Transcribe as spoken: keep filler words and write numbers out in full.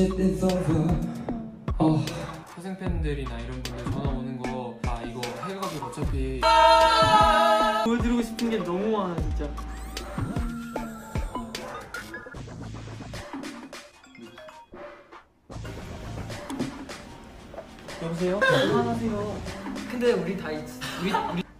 shit is over. 어. 사생 팬들이나 이런 분들 전화 오는 거 아 이거 해가지고 어차피 보여드리고 싶은 게 너무 많아 진짜. 여보세요? 그만하세요. 근데 우리 다 있, 우리 우리